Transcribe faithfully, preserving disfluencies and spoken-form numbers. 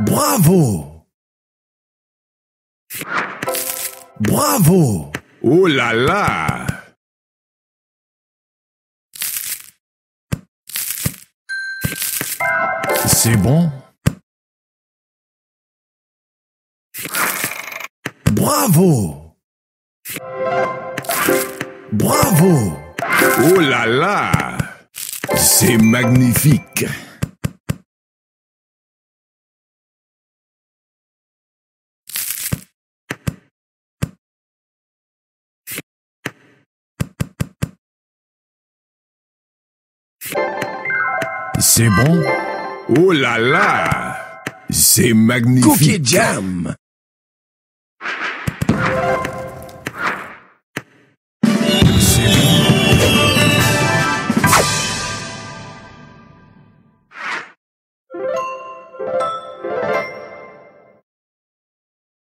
Bravo! Bravo! Oh là là! C'est bon? Bravo! Bravo! Oh là là! C'est magnifique! C'est bon? Oh là là! C'est magnifique! Cookie Jam!